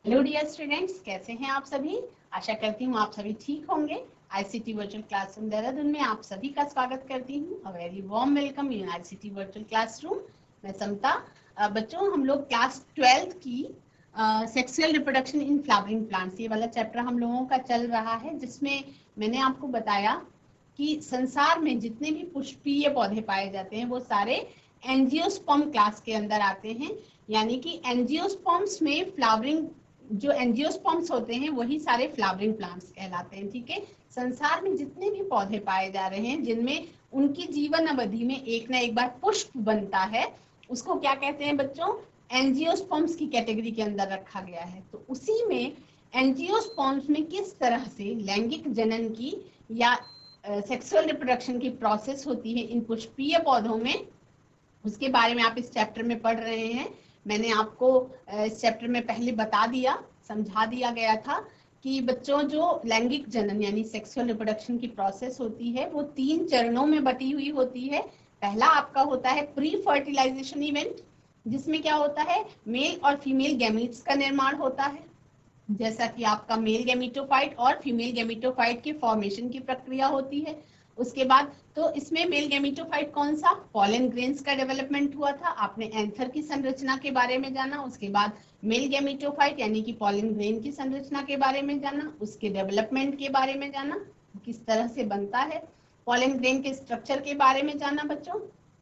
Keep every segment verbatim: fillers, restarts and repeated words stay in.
Hello dear students, कैसे हैं आप सभी। आशा करती हूँ आप सभी ठीक होंगे। आईसीटी वर्चुअल क्लासरूम देहरादून में आप सभी का स्वागत करती हूँ। A very warm welcome in ICT virtual classroom. मैं समता। बच्चों, हम लोग क्लास ट्वेल्थ की sexual reproduction in flowering plants, ये वाला चैप्टर हम लोगों का चल रहा है, जिसमें मैंने आपको बताया कि संसार में जितने भी पुष्पीय पौधे पाए जाते हैं वो सारे एंजियोस्पर्म क्लास के अंदर आते हैं। यानी कि एंजियोस्पर्म्स में फ्लावरिंग, जो एंजियोस्पर्म्स होते हैं वही सारे फ्लावरिंग प्लांट्स कहलाते हैं। ठीक है, संसार में जितने भी पौधे पाए जा रहे हैं जिनमें उनकी जीवन अवधि में एक ना एक बार पुष्प बनता है, उसको क्या कहते हैं बच्चों? एंजियोस्पर्म्स की कैटेगरी के अंदर रखा गया है। तो उसी में एंजियोस्पर्म्स में किस तरह से लैंगिक जनन की या सेक्सुअल uh, रिप्रोडक्शन की प्रोसेस होती है इन पुष्पीय पौधों में, उसके बारे में आप इस चैप्टर में पढ़ रहे हैं। मैंने आपको इस चैप्टर में पहले बता दिया, समझा दिया गया था कि बच्चों जो लैंगिक जनन यानी सेक्सुअल रिप्रोडक्शन की प्रोसेस होती है वो तीन चरणों में बटी हुई होती है। पहला आपका होता है प्री फर्टिलाइजेशन इवेंट, जिसमें क्या होता है, मेल और फीमेल गैमीट्स का निर्माण होता है, जैसा कि आपका मेल गैमीटोफाइट और फीमेल गैमीटोफाइट के फॉर्मेशन की प्रक्रिया होती है। उसके बाद तो इसमें मेल गैमीटोफाइट कौन सा, पॉलन ग्रेन्स का डेवलपमेंट हुआ था, आपने एंथर की संरचना के बारे में जाना। उसके बाद मेल गैमीटोफाइट यानी कि पॉलन ग्रेन की संरचना के बारे में जाना, उसके डेवलपमेंट के बारे में जाना, किस तरह से बनता है, पॉलन ग्रेन के स्ट्रक्चर के बारे में जाना बच्चों।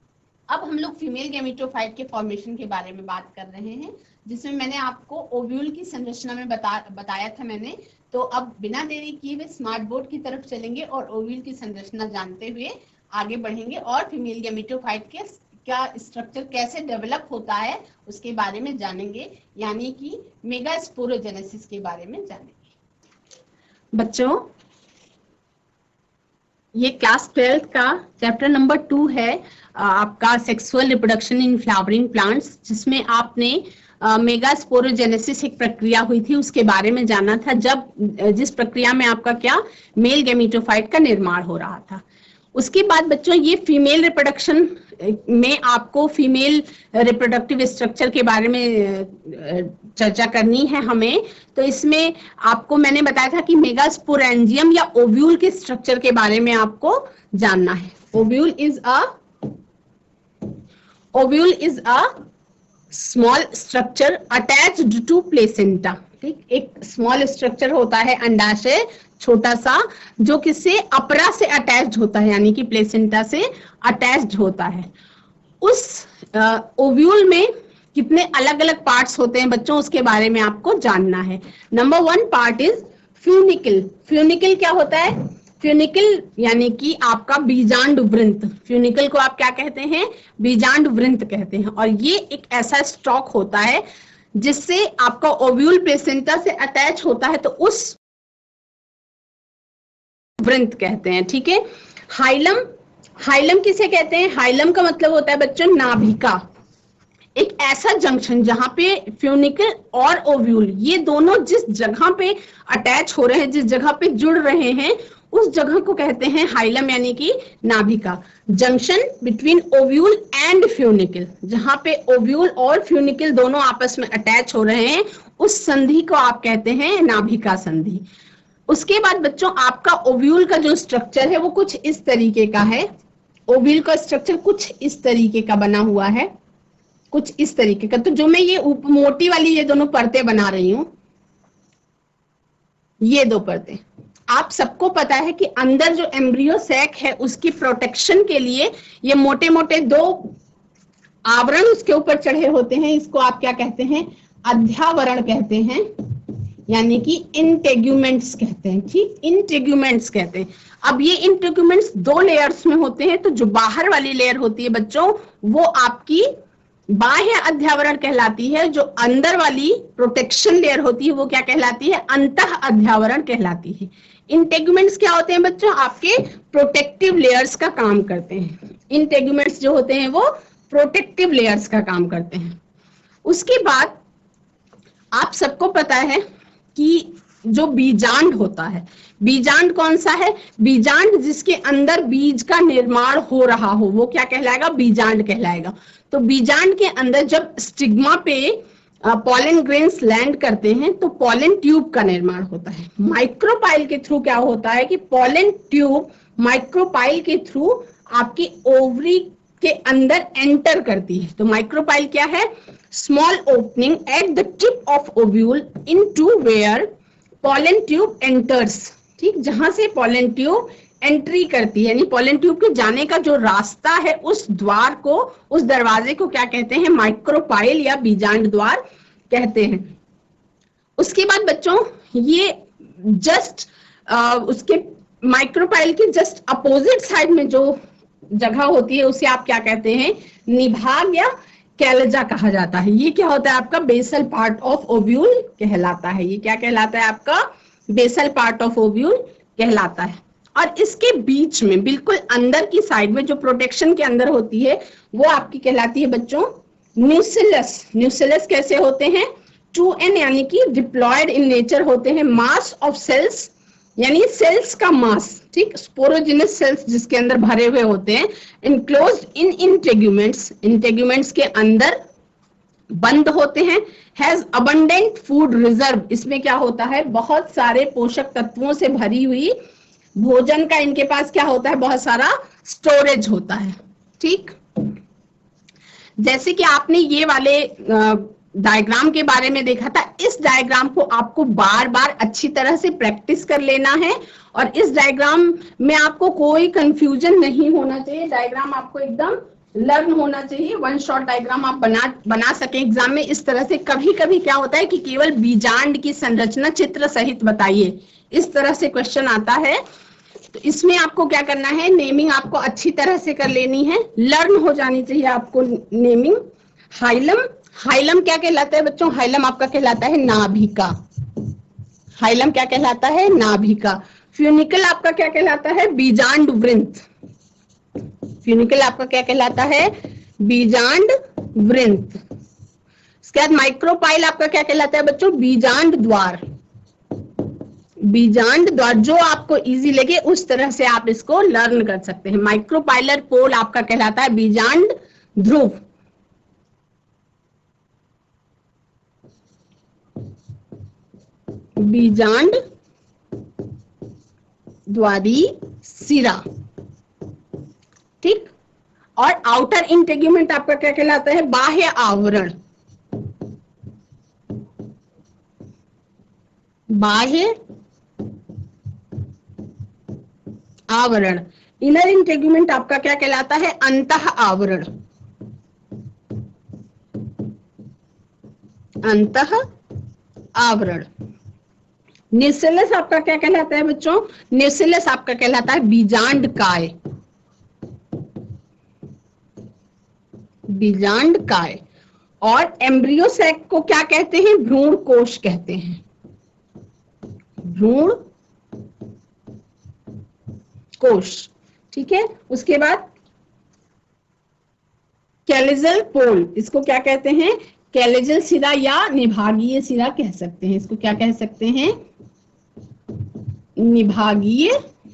अब हम लोग फीमेल गैमीटोफाइट के फॉर्मेशन के बारे में बात कर रहे हैं, जिसमें मैंने आपको ओव्यूल की संरचना में बता बताया था मैंने। तो अब बिना देरी किए हुए स्मार्ट बोर्ड की तरफ चलेंगे और ओव्यूल की संरचना जानते हुए आगे बढ़ेंगे और फीमेल गैमीटोफाइट के क्या स्ट्रक्चर कैसे डेवलप होता है उसके बारे में जानेंगे, यानी कि मेगास्पोरोजेनेसिस के बारे में जानेंगे। बच्चों, ये क्लास ट्वेल्थ का चैप्टर नंबर टू है आपका sexual reproduction in flowering plants, जिसमें आपने मेगास्पोरोजेनेसिस एक प्रक्रिया हुई थी उसके बारे में जाना था, जब जिस प्रक्रिया में आपका क्या मेल गैमीटोफाइट का निर्माण हो रहा था। उसके बाद बच्चों ये फीमेल रिप्रोडक्शन में आपको फीमेल रिप्रोडक्टिव स्ट्रक्चर के बारे में चर्चा करनी है हमें। तो इसमें आपको मैंने बताया था कि मेगास्पोरेंजियम या ओव्यूल के स्ट्रक्चर के बारे में आपको जानना है। Ovule is a ovule is a small structure attached to placenta. ठीक, एक स्मॉल स्ट्रक्चर होता है अंडाशय छोटा सा, जो किससे, अपरा से अटैच्ड होता है, यानी कि प्लेसेंटा से अटैच्ड होता है। उस ओव्यूल में कितने अलग अलग पार्ट्स होते हैं बच्चों, उसके बारे में आपको जानना है। Number one part is funicle. Funicle क्या होता है? फ्यूनिकल यानी कि आपका बीजांड वृंत। फ्यूनिकल को आप क्या कहते हैं? बीजांड वृंत कहते हैं। और ये एक ऐसा स्टॉक होता है जिससे आपका ओव्यूल प्लेसेंटा से अटैच होता है, तो उस वृंत कहते हैं। ठीक है। हाइलम, हाइलम किसे कहते हैं? हाइलम का मतलब होता है बच्चों नाभिका, एक ऐसा जंक्शन जहां पे फ्यूनिकल और ओव्यूल ये दोनों जिस जगह पे अटैच हो रहे हैं, जिस जगह पे जुड़ रहे हैं, उस जगह को कहते हैं हाइलम यानी कि नाभिका। Junction between ovule and funicle, जहां पे ओव्यूल और फ्यूनिकल दोनों आपस में अटैच हो रहे हैं, उस संधि को आप कहते हैं नाभिका संधि। उसके बाद बच्चों आपका ओव्यूल का जो स्ट्रक्चर है वो कुछ इस तरीके का है। ओव्यूल का स्ट्रक्चर कुछ इस तरीके का बना हुआ है, कुछ इस तरीके का। तो जो मैं ये मोटी वाली ये दोनों परतें बना रही हूं, ये दो परतें, आप सबको पता है कि अंदर जो एम्ब्रियो सैक है उसकी प्रोटेक्शन के लिए ये मोटे मोटे दो आवरण उसके ऊपर चढ़े होते हैं। इसको आप क्या कहते हैं? अध्यावरण कहते हैं, यानी कि इंटेग्यूमेंट्स कहते हैं। ठीक, इंटेग्यूमेंट्स कहते हैं। अब ये इंटेग्यूमेंट्स दो लेयर्स में होते हैं। तो जो बाहर वाली लेयर होती है बच्चों वो आपकी बाह्य अध्यावरण कहलाती है, जो अंदर वाली प्रोटेक्शन लेयर होती है वो क्या कहलाती है? अंतः अध्यावरण कहलाती है। इंटेग्यूमेंट्स क्या होते हैं बच्चों? आपके प्रोटेक्टिव लेयर्स का काम करते हैं। इंटेग्यूमेंट्स जो होते हैं वो प्रोटेक्टिव लेयर्स का काम करते हैं। उसके बाद आप सबको पता है कि जो बीजांड होता है, बीजांड कौन सा है? बीजांड जिसके अंदर बीज का निर्माण हो रहा हो वो क्या कहलाएगा? बीजांड कहलाएगा। तो बीजांड के अंदर जब स्टिग्मा पे पॉलन ग्रेन्स लैंड करते हैं तो पॉलन ट्यूब का निर्माण होता है। माइक्रोपाइल के थ्रू क्या होता है कि पॉलन ट्यूब माइक्रोपाइल के थ्रू आपकी ओवरी के अंदर एंटर करती है। तो माइक्रोपाइल क्या है? Small opening at the tip of ovule into where pollen tube enters. ठीक, जहां से पॉलन ट्यूब एंट्री करती है, यानी पॉलन ट्यूब के जाने का जो रास्ता है उस द्वार को, उस दरवाजे को क्या कहते हैं? माइक्रोपाइल या बीजांड द्वार कहते हैं। उसके बाद बच्चों ये जस्ट उसके माइक्रोपाइल के जस्ट अपोजिट साइड में जो जगह होती है उसे आप क्या कहते हैं? निभाग या कैलजा कहा जाता है। ये क्या होता है? आपका बेसल पार्ट ऑफ ओव्यूल कहलाता है। ये क्या कहलाता है? आपका बेसल पार्ट ऑफ ओव्यूल कहलाता है। और इसके बीच में बिल्कुल अंदर की साइड में जो प्रोटेक्शन के अंदर होती है वो आपकी कहलाती है बच्चों न्यूसिलस। न्यूसिलस कैसे होते हैं? टू एन यानी कि डिप्लॉयड इन नेचर होते हैं। मास ऑफ सेल्स यानी सेल्स का मास, ठीक, स्पोरोजिनस सेल्स जिसके अंदर भरे हुए होते हैं, इनक्लोज्ड इन इंटेग्यूमेंट्स, इंटेग्यूमेंट्स के अंदर बंद होते हैं। हैज अबंडेंट फूड रिजर्व, इसमें क्या होता है? बहुत सारे पोषक तत्वों से भरी हुई भोजन का इनके पास क्या होता है? बहुत सारा स्टोरेज होता है। ठीक, जैसे कि आपने ये वाले डायग्राम के बारे में देखा था, इस डायग्राम को आपको बार बार अच्छी तरह से प्रैक्टिस कर लेना है और इस डायग्राम में आपको कोई कंफ्यूजन नहीं होना चाहिए। डायग्राम आपको एकदम लर्न होना चाहिए, वन शॉट डायग्राम आप बना बना सके एग्जाम में इस तरह से। कभी कभी क्या होता है कि केवल बीजांड की संरचना चित्र सहित बताइए, इस तरह से क्वेश्चन आता है। तो इसमें आपको क्या करना है? नेमिंग आपको अच्छी तरह से कर लेनी है, लर्न हो जानी चाहिए आपको नेमिंग। हाइलम, हाइलम क्या कहलाता है बच्चों? हाइलम आपका कहलाता है नाभिका। हाइलम क्या कहलाता है? नाभिका। फ्यूनिकल आपका क्या कहलाता है? बीजांड वृंत। फ्यूनिकल आपका क्या कहलाता है? बीजांड वृंत। इसके बाद माइक्रोपाइल आपका क्या कहलाता है बच्चों? बीजांड द्वार। बीजांड द्वार, जो आपको इजी लगे उस तरह से आप इसको लर्न कर सकते हैं। माइक्रोपाइलर पोल आपका कहलाता है बीजांड ध्रुव। बीजांड द्वारी सिरा। ठीक, और आउटर इंटेग्यूमेंट आपका क्या कहलाता है? बाह्य आवरण। बाह्य आवरण। इनर इंटेग्यूमेंट आपका क्या कहलाता है? अंतः आवरण। अंतः आवरण। न्यूसिलस आपका क्या कहलाता है बच्चों? न्यूसिलस आपका कहलाता है बीजांड काय। बीजांड काय। और एम्ब्रियो सैक को क्या कहते हैं? भ्रूण कोश कहते हैं। भ्रूण कोश। ठीक है, उसके बाद कैलिजल पोल, इसको क्या कहते हैं? कैलिजल सिरा या निभागीय सिरा कह सकते हैं। इसको क्या कह सकते हैं? निभागीय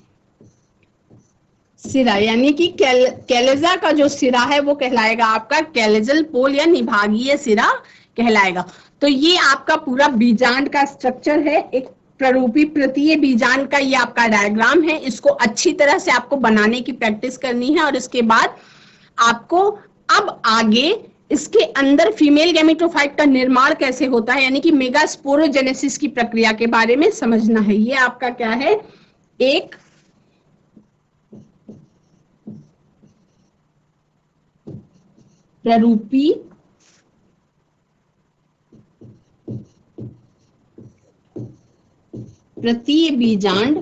सिरा, यानी कि कैल, कैलिजा का जो सिरा है वो कहलाएगा आपका कैलिजल पोल या निभागीय सिरा कहलाएगा। तो ये आपका पूरा बीजांड का स्ट्रक्चर है, एक प्ररूपी प्रतीय बीजांड का ये आपका डायग्राम है। इसको अच्छी तरह से आपको बनाने की प्रैक्टिस करनी है और इसके बाद आपको अब आगे इसके अंदर फीमेल गैमेटोफाइट का निर्माण कैसे होता है, यानी कि मेगास्पोरोजेनेसिस की प्रक्रिया के बारे में समझना है। ये आपका क्या है? एक प्ररूपी प्रतीय बीजांड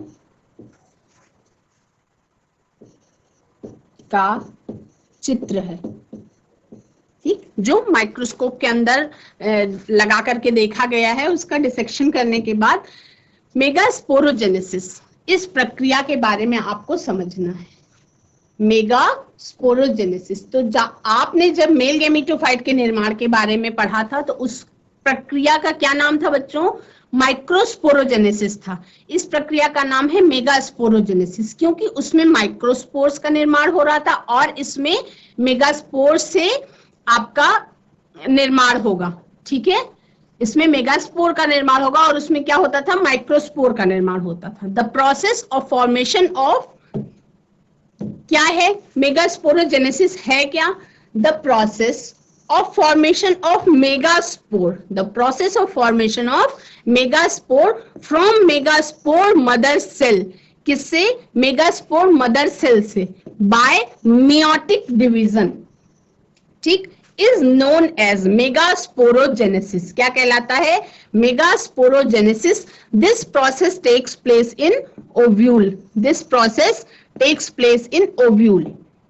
का चित्र है। ठीक, जो माइक्रोस्कोप के अंदर लगा करके देखा गया है, उसका डिसेक्शन करने के बाद मेगास्पोरोजेनेसिस, इस प्रक्रिया के बारे में आपको समझना है। मेगास्पोरोजेनेसिस, तो आपने जब मेल गैमेटोफाइट के निर्माण के बारे में पढ़ा था तो उस प्रक्रिया का क्या नाम था बच्चों? माइक्रोस्पोरोजेनेसिस था। इस प्रक्रिया का नाम है मेगास्पोरोजेनेसिस, क्योंकि उसमें माइक्रोस्पोर्स का निर्माण हो रहा था और इसमें मेगास्पोर्स से आपका निर्माण होगा। ठीक है, इसमें मेगास्पोर का निर्माण होगा और उसमें क्या होता था, माइक्रोस्पोर का निर्माण होता था। The process of formation of, क्या है मेगास्पोरोजेनेसिस है क्या, the process of formation of megaspore, the process of formation of megaspore from megaspore mother cell, किससे, मेगास्पोर मदर सेल से, by meiotic division, ठीक, is known as megasporogenesis, क्या कहलाता है, megasporogenesis। this process takes place in ovule, this process takes place in ovule,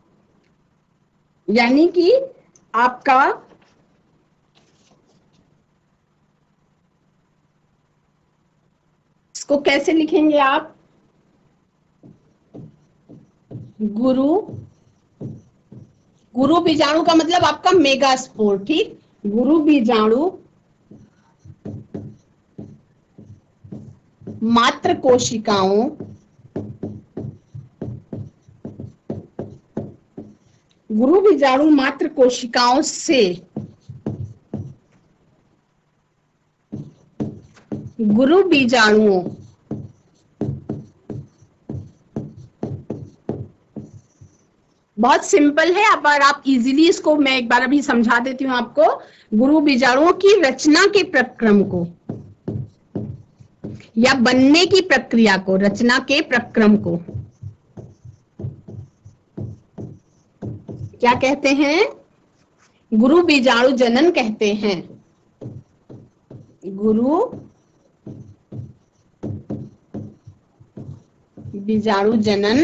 यानी कि आपका इसको कैसे लिखेंगे आप, गुरु, गुरु बीजाणु का मतलब आपका मेगास्पोर, ठीक, गुरु बीजाणु मात्र कोशिकाओं गुरु बीजाणु मात्र कोशिकाओं से गुरु बीजाणुओं बहुत सिंपल है, अब आप इजीली इसको मैं एक बार अभी समझा देती हूं आपको। गुरु बीजाणुओं की रचना के प्रक्रम को या बनने की प्रक्रिया को, रचना के प्रक्रम को क्या कहते हैं, गुरु बीजाणु जनन कहते हैं, गुरु बीजाणु जनन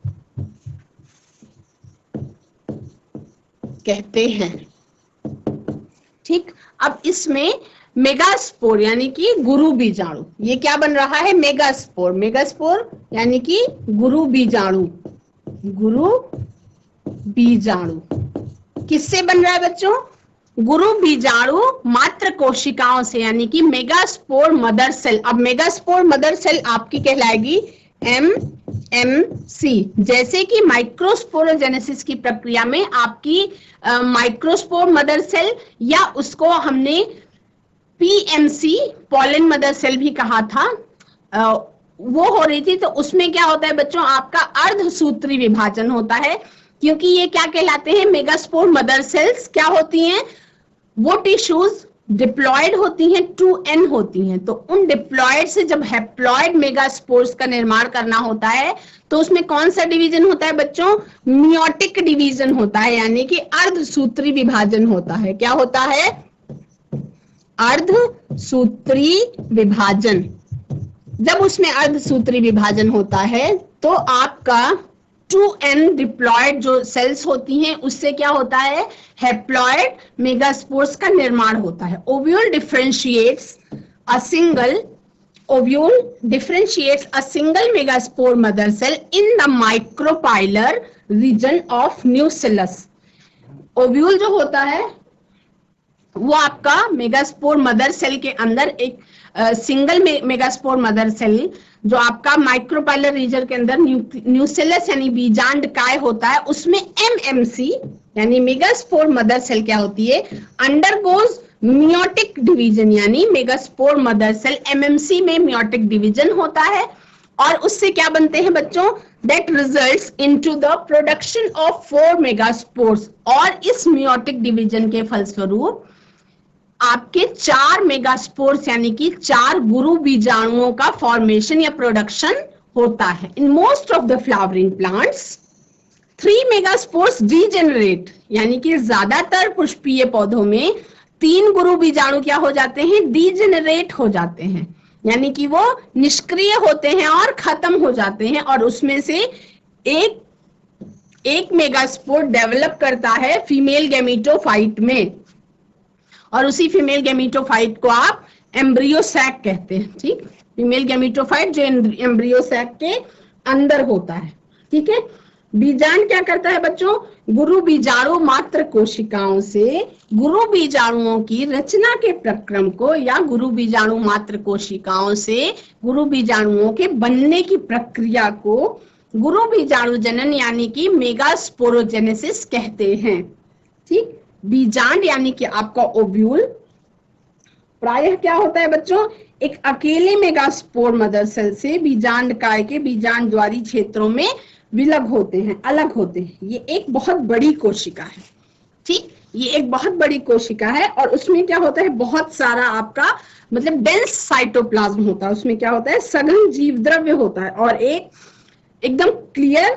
कहते हैं, ठीक। अब इसमें मेगास्पोर यानी कि गुरु बीजाणु, ये क्या बन रहा है, मेगास्पोर, मेगास्पोर यानी कि गुरु बीजाणु, गुरु बीजाणु किससे बन रहा है बच्चों, गुरु बीजाणु मात्र कोशिकाओं से, यानी कि मेगास्पोर मदर सेल। अब मेगास्पोर मदर सेल आपकी कहलाएगी एम एम सी, जैसे कि माइक्रोस्पोरोजेनेसिस की प्रक्रिया में आपकी माइक्रोस्पोर मदर सेल या उसको हमने पीएमसी पॉलन मदर सेल भी कहा था, आ, वो हो रही थी। तो उसमें क्या होता है बच्चों, आपका अर्धसूत्री विभाजन होता है, क्योंकि ये क्या कहलाते हैं, मेगास्पोर मदर सेल्स क्या होती हैं, वो टिश्यूज डिप्लॉयड होती हैं, टू एन होती हैं। तो उन डिप्लॉयड से जब हैप्लॉयड मेगास्पोर्स का निर्माण करना होता है तो उसमें कौन सा डिवीजन होता है बच्चों, मियोटिक डिवीजन होता है, यानी कि अर्धसूत्री विभाजन होता है। क्या होता है, अर्धसूत्री विभाजन। जब उसमें अर्धसूत्री विभाजन होता है तो आपका टू एन डिप्लॉयड जो सेल्स होती हैं उससे क्या होता है, हैप्लॉयड मेगास्पोर्स का निर्माण होता है। Ovule differentiates a single ovule differentiates a single megaspore mother cell in the micropylar region of nucellus. Ovule जो होता है वो आपका मेगास्पोर मदर सेल के अंदर एक single uh, megaspore mother cell जो आपका माइक्रोपाइलर रीजन के अंदर न्यूसेलस यानी बीजांड काय होता है, उसमें एमएमसी यानी मेगास्पोर मदर सेल क्या होती है, अंडरगोज मियोटिक डिवीजन, यानी मेगास्पोर मदर सेल एमएमसी में मियोटिक डिवीजन होता है और उससे क्या बनते हैं बच्चों, that results into the production of four megaspores. और इस मियोटिक डिवीजन के फलस्वरूप आपके चार मेगास्पोर्स यानी कि चार गुरु बीजाणुओं का फॉर्मेशन या प्रोडक्शन होता है। In most of the flowering plants three megaspores degenerate, यानी कि ज्यादातर पुष्पीय पौधों में तीन गुरु बीजाणु क्या हो जाते हैं, डीजेनरेट हो जाते हैं, यानी कि वो निष्क्रिय होते हैं और खत्म हो जाते हैं। और उसमें से एक एक मेगास्पोर डेवलप करता है फीमेल गैमीटोफाइट में, और उसी फीमेल गैमीटोफाइट को आप एम्ब्रियो सैक कहते हैं, ठीक। फीमेल गैमीटोफाइट जो एम्ब्रियो सैक के अंदर होता है, ठीक है। बीजांड क्या करता है बच्चों, गुरु बीजाणु मात्र कोशिकाओं से गुरु बीजाणुओं की रचना के प्रक्रम को या गुरु बीजाणु मात्र कोशिकाओं से गुरु बीजाणुओं के बनने की प्रक्रिया को गुरु बीजाणु जनन यानी कि मेगास्पोरोजेनेसिस कहते हैं, ठीक। बीजांड यानी कि आपका ओव्यूल, प्रायः क्या होता है बच्चों, एक अकेले मेगास्पोर मदर सेल से बीजांडकाय के बीजांडद्वारी क्षेत्रों में विलग होते हैं, अलग होते हैं। ये एक बहुत बड़ी कोशिका है, ठीक, ये एक बहुत बड़ी कोशिका है और उसमें क्या होता है, बहुत सारा आपका मतलब डेंस साइटोप्लाज्म होता है, उसमें क्या होता है, सघन जीव द्रव्य होता है और एक एकदम क्लियर,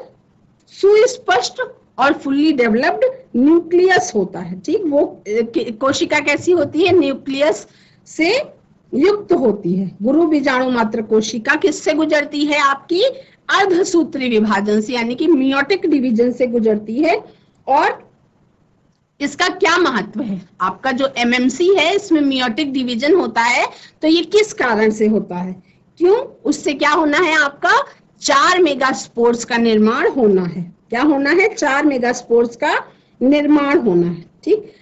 सुस्पष्ट और फुल्ली डेवलप्ड न्यूक्लियस होता है, ठीक। वो कोशिका कैसी होती है, न्यूक्लियस से युक्त होती है। गुरु बीजाणु मात्र कोशिका किससे गुजरती है, आपकी अर्धसूत्री विभाजन से, यानी कि मियोटिक डिवीजन से गुजरती है। और इसका क्या महत्व है, आपका जो एमएमसी है इसमें मियोटिक डिवीजन होता है, तो ये किस कारण से होता है, क्यों, उससे क्या होना है, आपका चार मेगास्पोर्स का निर्माण होना है। क्या होना है, चार मेगास्पोर्स का निर्माण होना है, ठीक।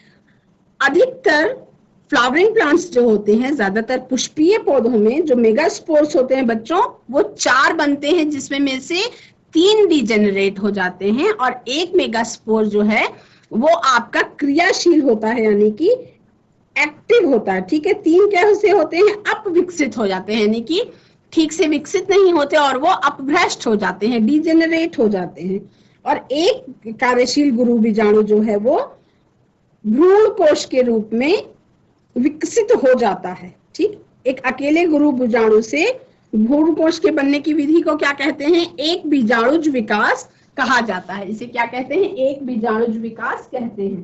अधिकतर फ्लावरिंग प्लांट्स जो होते हैं, ज्यादातर पुष्पीय पौधों में जो मेगास्पोर्स होते हैं बच्चों, वो चार बनते हैं, जिसमें में से तीन डिजेनरेट हो जाते हैं और एक मेगास्पोर जो है वो आपका क्रियाशील होता है, यानी कि एक्टिव होता है, ठीक है। तीन कैसे होते हैं, अपविकसित हो जाते हैं, यानी कि ठीक से विकसित नहीं होते और वो अपभ्रष्ट हो जाते हैं, डिजेनरेट हो जाते हैं। और एक कार्यशील गुरु बीजाणु जो है वो भ्रूण कोश के रूप में विकसित हो जाता है, ठीक। एक अकेले गुरु बीजाणु से भ्रूण कोश के बनने की विधि को क्या कहते हैं, एक बीजाणुज विकास कहा जाता है। इसे क्या कहते हैं, एक बीजाणुज विकास कहते हैं,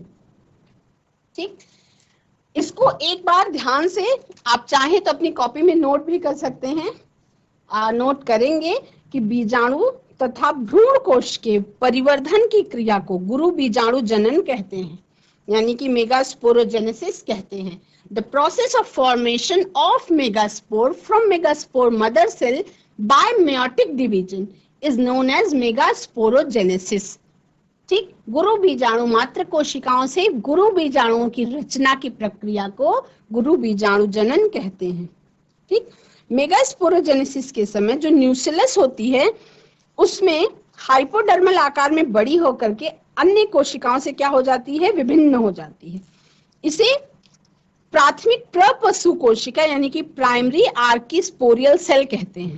ठीक। इसको एक बार ध्यान से आप चाहे तो अपनी कॉपी में नोट भी कर सकते हैं। आ, नोट करेंगे कि बीजाणु तथा भ्रूण कोश के परिवर्धन की क्रिया को गुरु बीजाणु जनन कहते हैं, यानी कि मेगास्पोरोजेनेसिस कहते हैं। The process of formation of megaspore from megaspore mother cell by meiotic division is known as megasporogenesis, ठीक। गुरु बीजाणु मात्र कोशिकाओं से गुरु बीजाणुओं की रचना की प्रक्रिया को गुरु बीजाणु जनन कहते हैं, ठीक। मेगास्पोरोजेनेसिस के समय जो न्यूक्लियस होती है उसमें हाइपोडर्मल आकार में बड़ी होकर के अन्य कोशिकाओं से क्या हो जाती है, विभिन्न हो जाती है। इसे प्राथमिक प्रपशु कोशिका यानी कि प्राइमरी आर्किस्पोरियल सेल कहते हैं।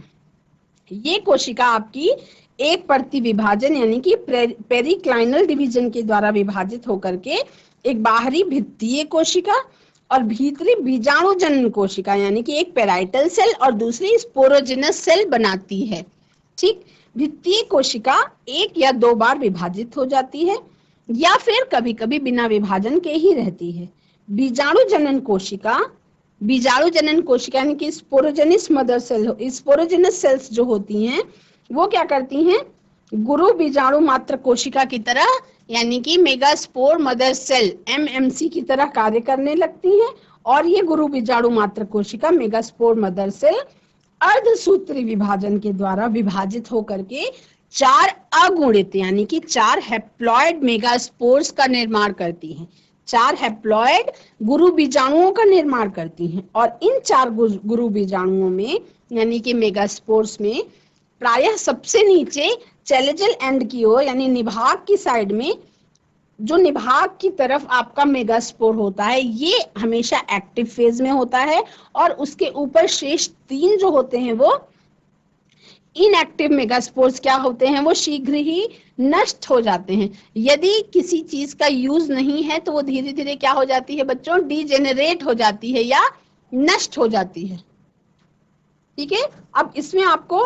ये कोशिका आपकी एक परती विभाजन यानी कि पेरिक्लाइनल डिवीजन के द्वारा विभाजित होकर के एक बाहरी भित्तीय कोशिका और भीतरी बीजाणु जनन कोशिका यानी कि एक पेराइटल सेल और दूसरी स्पोरोजिनस सेल बनाती है, ठीक। भित्तीय कोशिका एक या दो बार विभाजित हो जाती है या फिर कभी कभी बिना विभाजन के ही रहती है। बीजाणु जनन कोशिका बीजाणु जनन कोशिका यानी कि sporogenous mother cell, sporogenous cells जो होती हैं वो क्या करती हैं, गुरु बीजाणु मात्र कोशिका की तरह यानी कि मेगास्पोर मदर सेल एमएमसी की तरह कार्य करने लगती हैं और ये गुरु बीजाणु मात्र कोशिका मेगास्पोर मदर सेल अर्धसूत्री विभाजन के द्वारा विभाजित होकर के चार अगुणित यानी कि चार हैप्लॉइड मेगास्पोर्स का निर्माण करती हैं। चार हैप्लॉइड गुरु बीजाणुओं का निर्माण करती हैं और इन चार गुरु बीजाणुओं में यानी कि मेगास्पोर्स में प्रायः सबसे नीचे चैलेजल एंड की ओर यानी निभाग की साइड में जो निभाग की तरफ आपका मेगास्पोर होता है ये हमेशा एक्टिव फेज में होता है और उसके ऊपर शेष तीन जो होते हैं वो इनएक्टिव मेगास्पोर्स क्या होते हैं, वो शीघ्र ही नष्ट हो जाते हैं। यदि किसी चीज का यूज नहीं है तो वो धीरे धीरे क्या हो जाती है बच्चों, डिजेनरेट हो जाती है या नष्ट हो जाती है, ठीक है। अब इसमें आपको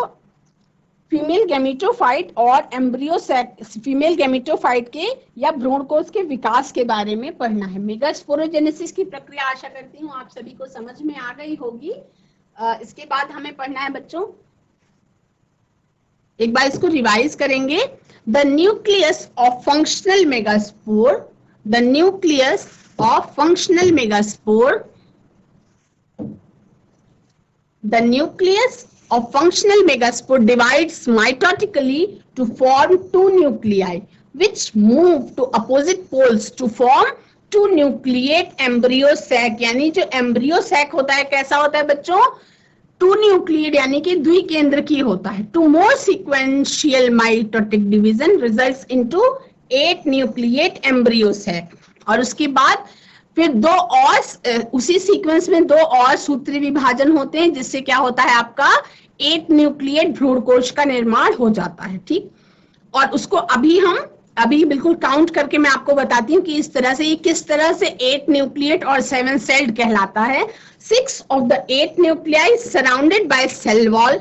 फीमेल गैमेटोफाइट और एम्ब्रियो फीमेल गैमेटोफाइट के या भ्रूणकोश के विकास के बारे में पढ़ना है। मेगास्पोरोजेनेसिस की प्रक्रिया आशा करती हूँ आप सभी को समझ में आ गई होगी। आ, इसके बाद हमें पढ़ना है बच्चों, एक बार इसको रिवाइज करेंगे। The nucleus of functional megaspore the nucleus of functional megaspore the nucleus of functional megaspore divides mitotically to form two nuclei which move to opposite poles to form two nucleate embryo sac। यानी जो embryo sac होता है कैसा होता है बच्चों, two nucleate यानी कि द्विकेंद्र की होता है। Two more sequential mitotic division results into eight nucleate embryo sac। और उसके बाद फिर दो और उसी सीक्वेंस में दो और सूत्री विभाजन होते हैं, जिससे क्या होता है आपका एट न्यूक्लिएट भ्रूणकोश का निर्माण हो जाता है। ठीक, और उसको अभी हम अभी बिल्कुल काउंट करके मैं आपको बताती हूँ कि इस तरह से ये किस तरह से एट न्यूक्लिएट और सेवन सेल्ड कहलाता है। Six of the eight nuclei surrounded by cell wall,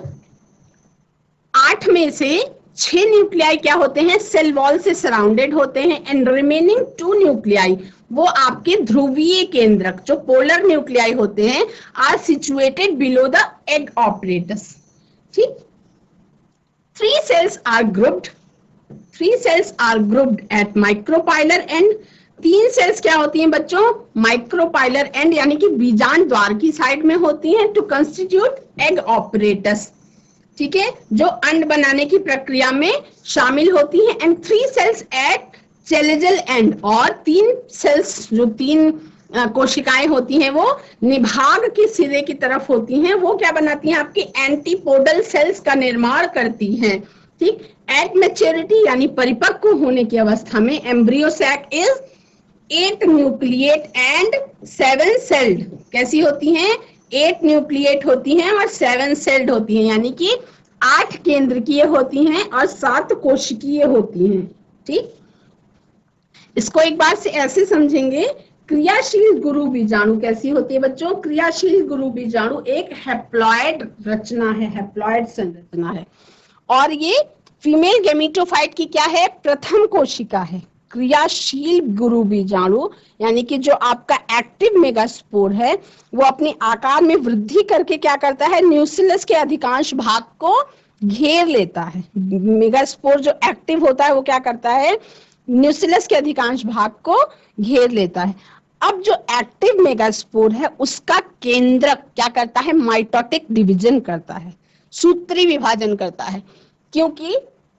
आठ में से छह न्यूक्लियाई क्या होते हैं, सेल वॉल से सराउंडेड होते हैं। एंड रिमेनिंग टू न्यूक्लियाई, वो आपके ध्रुवीय केंद्रक जो पोलर न्यूक्लियाई होते हैं, are situated below the egg apparatus. ठीक, three cells are grouped three cells are grouped at micropylar end. तीन सेल्स क्या होती हैं बच्चों, माइक्रोपाइलर एंड यानी कि बीजांड द्वार की साइड में होती हैं, टू कंस्टिट्यूट एग ऑपरेटस। ठीक है, जो अंड बनाने की प्रक्रिया में शामिल होती हैं। And three cells at chalazal end, और तीन सेल्स जो तीन कोशिकाएं होती हैं वो निभाग के सिरे की तरफ होती हैं, वो क्या बनाती हैं, आपकी एंटीपोडल सेल्स का निर्माण करती हैं। ठीक, एट मैच्योरिटी यानी परिपक्व होने की अवस्था में embryo sac is eight nucleate and seven celled. कैसी होती हैं, एट न्यूक्लिएट होती हैं और सेवन सेल्ड होती हैं, यानी कि आठ केंद्रकीय होती हैं और सात कोशिकीय होती हैं। ठीक, इसको एक बार से ऐसे समझेंगे, क्रियाशील गुरु बीजाणु कैसी होती है बच्चों, क्रियाशील गुरु बीजाणु एक हैप्लॉइड रचना है, हैप्लॉइड संरचना है, और ये फीमेल गेमेटोफाइट की क्या है, प्रथम कोशिका है। क्रियाशील गुरु बीजाणु यानी कि जो आपका एक्टिव मेगास्पोर है वो अपने आकार में वृद्धि करके क्या करता है, न्यूक्लियस के अधिकांश भाग को घेर लेता है। मेगास्पोर जो एक्टिव होता है वो क्या करता है, न्यूक्लियस के अधिकांश भाग को घेर लेता है। अब जो एक्टिव मेगास्पोर है उसका केंद्रक क्या करता है, माइटोटिक डिवीजन करता है, सूत्री विभाजन करता है, क्योंकि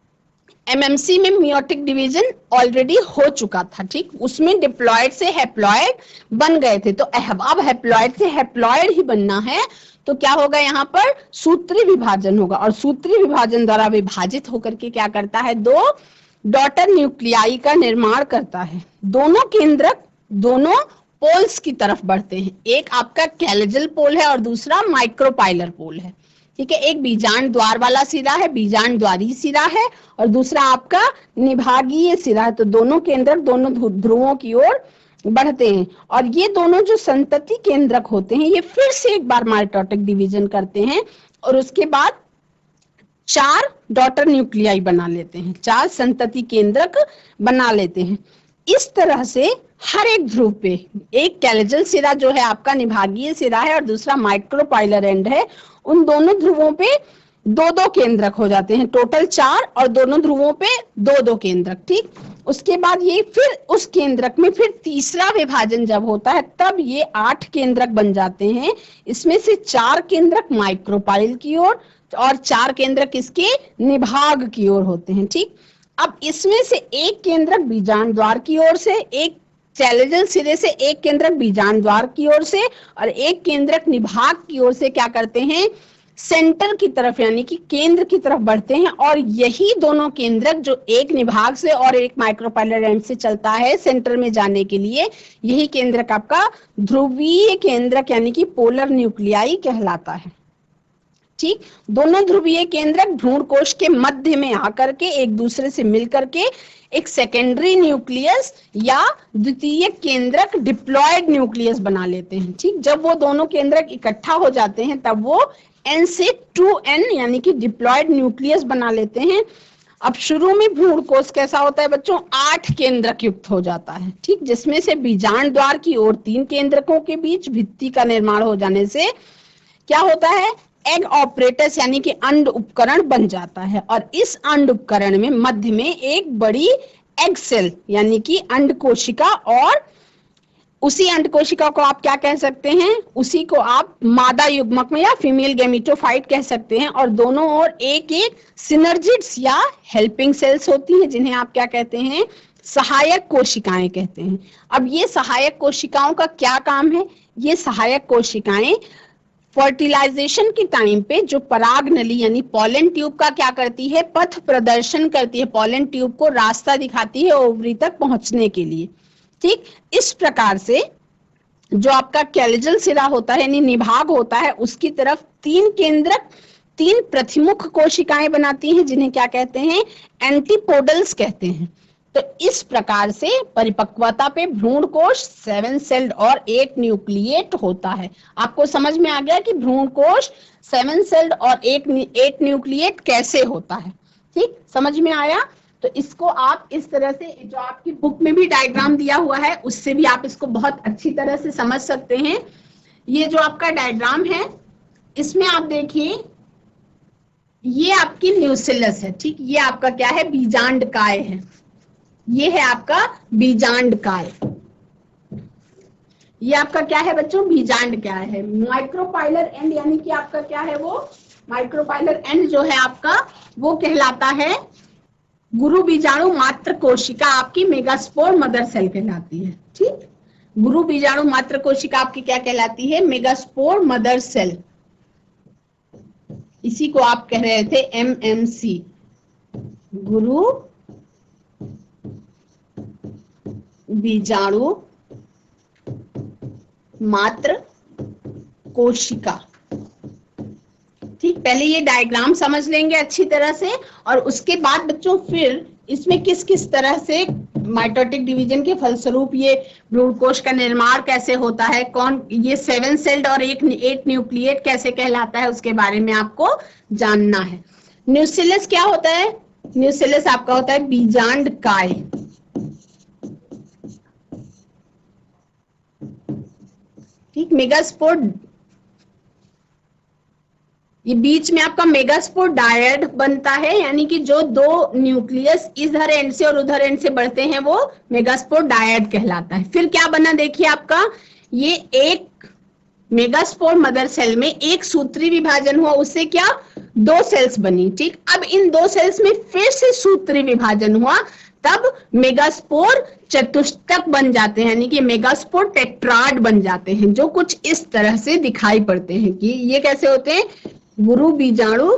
एमएमसी में मियोटिक डिवीजन ऑलरेडी हो चुका था। ठीक, उसमें डिप्लॉयड से हैप्लॉयड बन गए थे, तो अब हैप्लॉयड से हैप्लॉयड ही बनना है, तो क्या होगा, यहाँ पर सूत्री विभाजन होगा, और सूत्री विभाजन द्वारा विभाजित होकर के क्या करता है, दो डॉटर न्यूक्लियाई का निर्माण करता है। दोनों केंद्रक दोनों पोल्स की तरफ बढ़ते हैं, एक आपका कैलेजल पोल है और दूसरा माइक्रोपाइलर पोल है। ठीक है, एक बीजांड द्वार वाला सिरा है, बीजांड द्वारी सिरा है, और दूसरा आपका निभागीय सिरा है। तो दोनों केंद्रक दोनों ध्रुवों की ओर बढ़ते हैं, और ये दोनों जो संतति केंद्रक होते हैं ये फिर से एक बार माइटोटिक डिवीजन करते हैं, और उसके बाद चार डॉटर न्यूक्लियाई बना लेते हैं, चार संतति केंद्रक बना लेते हैं। इस तरह से हर एक ध्रुव पे एक कैलेजल सिरा जो है आपका निभागीय सिरा है और दूसरा माइक्रोपाइलर एंड है, उन दोनों ध्रुवों पे दो दो केंद्रक हो जाते हैं, टोटल चार, और दोनों ध्रुवों पे दो दो केंद्रक। ठीक, उसके बाद ये फिर उस केंद्रक में फिर तीसरा विभाजन जब होता है तब ये आठ केंद्रक बन जाते हैं। इसमें से चार केंद्रक माइक्रोपाइल की ओर और चार केंद्रक इसके निभाग की ओर होते हैं। ठीक, अब इसमें से एक केंद्रक बीजांड द्वार की ओर से, एक चैलेजल सिरे से एक केंद्रक बीजांड द्वार की ओर से और एक केंद्रक निभाग की ओर से क्या करते हैं, सेंटर की तरफ यानी कि केंद्र की तरफ बढ़ते हैं, और यही दोनों केंद्रक जो एक निभाग से और एक माइक्रोपाइलर एंड से चलता है सेंटर में जाने के लिए, यही केंद्रक आपका ध्रुवीय केंद्रक यानी कि पोलर न्यूक्लियाई कहलाता है। ठीक, दोनों ध्रुवीय केंद्रक भ्रूणकोश के मध्य में आकर के एक दूसरे से मिलकर के एक सेकेंडरी न्यूक्लियस या द्वितीय केंद्रक डिप्लॉयड न्यूक्लियस बना लेते हैं। ठीक, जब वो दोनों केंद्रक इकट्ठा हो जाते हैं तब वो एन से टू एन यानी कि डिप्लॉयड न्यूक्लियस बना लेते हैं। अब शुरू में भ्रूणकोश कैसा होता है बच्चों, आठ केंद्रक युक्त हो जाता है। ठीक, जिसमें से बीजांड द्वार की ओर तीन केंद्रकों के बीच भित्ति का निर्माण हो जाने से क्या होता है, एग ऑपरेटस यानी कि अंड उपकरण बन जाता है, और इस अंड उपकरण में मध्य में एक बड़ी एग सेल यानी कि अंड कोशिका, और उसी अंड कोशिका को आप क्या कह सकते हैं, उसी को आप मादा युग्मक में या फीमेल गेमेटोफाइट कह सकते हैं, और दोनों ओर एक एक सिनर्जिड्स या हेल्पिंग सेल्स होती हैं जिन्हें आप क्या कहते हैं, सहायक कोशिकाएं कहते हैं। अब ये सहायक कोशिकाओं का क्या काम है, ये सहायक कोशिकाएं फर्टिलाइजेशन के टाइम पे जो पराग नली यानी पॉलन ट्यूब का क्या करती है, पथ प्रदर्शन करती है, पॉलन ट्यूब को रास्ता दिखाती है ओवरी तक पहुंचने के लिए। ठीक, इस प्रकार से जो आपका कैलिजल सिरा होता है यानी निभाग होता है, उसकी तरफ तीन केंद्रक तीन प्रतिमुख कोशिकाएं बनाती हैं, जिन्हें क्या कहते हैं, एंटीपोडल्स कहते हैं। तो इस प्रकार से परिपक्वता पे भ्रूण कोश सेवन सेल्ड और एट न्यूक्लिएट होता है। आपको समझ में आ गया कि भ्रूण कोश सेवन सेल्ड और एक एट न्यूक्लिएट कैसे होता है। ठीक, समझ में आया? तो इसको आप इस तरह से, जो आपकी बुक में भी डायग्राम दिया हुआ है उससे भी आप इसको बहुत अच्छी तरह से समझ सकते हैं। ये जो आपका डायग्राम है, इसमें आप देखिए, ये आपकी न्यूसिलस है। ठीक, ये आपका क्या है, बीजांडकाय है। ये है आपका बीजांडकाय। ये आपका क्या है बच्चों, बीजांडकाय है। माइक्रोपाइलर एंड यानी कि आपका क्या है, वो माइक्रोपाइलर एंड जो है आपका, वो कहलाता है गुरु बीजाणु मात्र कोशिका, आपकी मेगास्पोर मदर सेल कहलाती है। ठीक, गुरु बीजाणु मात्र कोशिका आपकी क्या कहलाती है, मेगास्पोर मदर सेल। इसी को आप कह रहे थे एम एम सी, गुरु बीजाणु मात्र कोशिका। ठीक, पहले ये डायग्राम समझ लेंगे अच्छी तरह से, और उसके बाद बच्चों फिर इसमें किस किस तरह से माइटोटिक डिवीजन के फलस्वरूप ये भ्रूण कोश का निर्माण कैसे होता है, कौन ये सेवन सेल्ड और एक एट न्यूक्लिएट कैसे कहलाता है, उसके बारे में आपको जानना है। न्यूसिलस क्या होता है, न्यूसिलस आपका होता है बीजांडकाय। ठीक, मेगास्पोर, ये बीच में आपका मेगास्पोर डायड बनता है, यानी कि जो दो न्यूक्लियस इधर एंड से और उधर एंड से बढ़ते हैं वो मेगास्पोर डायड कहलाता है। फिर क्या बना देखिए आपका, ये एक मेगास्पोर मदर सेल में एक सूत्री विभाजन हुआ, उससे क्या दो सेल्स बनी। ठीक, अब इन दो सेल्स में फिर से सूत्री विभाजन हुआ, तब मेगास्पोर चतुष्टक बन जाते हैं, यानी कि मेगास्पोर टेट्राड बन जाते हैं, जो कुछ इस तरह से दिखाई पड़ते हैं। कि ये कैसे होते हैं, गुरु बीजाणु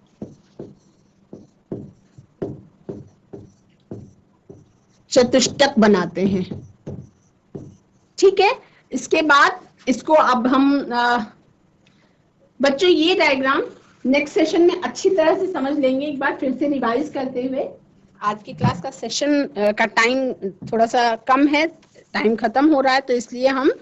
चतुष्टक बनाते हैं। ठीक है, इसके बाद इसको अब हम आ, बच्चों ये डायग्राम नेक्स्ट सेशन में अच्छी तरह से समझ लेंगे, एक बार फिर से रिवाइज करते हुए। आज की क्लास का सेशन का टाइम थोड़ा सा कम है, टाइम खत्म हो रहा है, तो इसलिए हम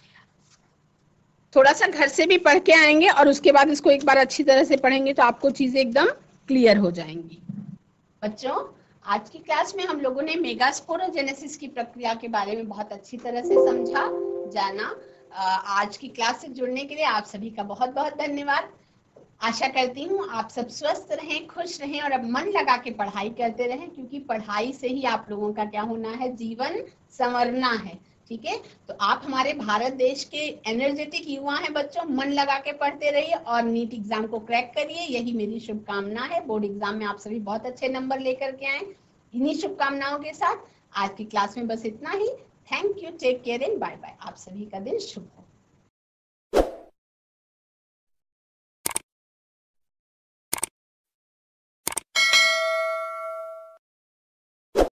थोड़ा सा घर से भी पढ़ के आएंगे और उसके बाद इसको एक बार अच्छी तरह से पढ़ेंगे तो आपको चीजें एकदम क्लियर हो जाएंगी। बच्चों, आज की क्लास में हम लोगों ने मेगास्पोरोजेनेसिस की प्रक्रिया के बारे में बहुत अच्छी तरह से समझा, जाना। आज की क्लास से जुड़ने के लिए आप सभी का बहुत बहुत धन्यवाद। आशा करती हूँ आप सब स्वस्थ रहें, खुश रहें और अब मन लगा के पढ़ाई करते रहें, क्योंकि पढ़ाई से ही आप लोगों का क्या होना है, जीवन संवरना है। ठीक है, तो आप हमारे भारत देश के एनर्जेटिक युवा हैं बच्चों, मन लगा के पढ़ते रहिए और नीट एग्जाम को क्रैक करिए, यही मेरी शुभकामना है। बोर्ड एग्जाम में आप सभी बहुत अच्छे नंबर लेकर के आए, इन्हीं शुभकामनाओं के साथ आज की क्लास में बस इतना ही। Thank you, take care and bye bye. आप सभी का दिन शुभ हो।